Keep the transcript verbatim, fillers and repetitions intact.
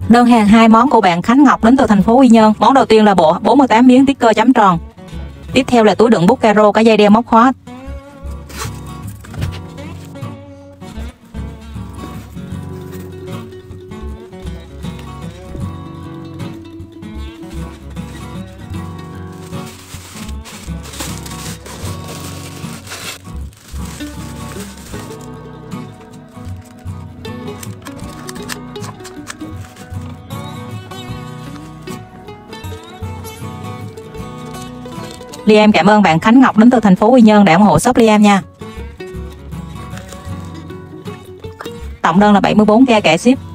Đơn hàng hai món của bạn Khánh Ngọc đến từ thành phố Quy Nhơn. Món đầu tiên là bộ bốn mươi tám miếng sticker chấm tròn. Tiếp theo là túi đựng bút caro cả dây đeo móc khóa. Liam cảm ơn bạn Khánh Ngọc đến từ thành phố Quy Nhơn đã ủng hộ shop Liam nha. Tổng đơn là bảy mươi bốn k kẻ ship.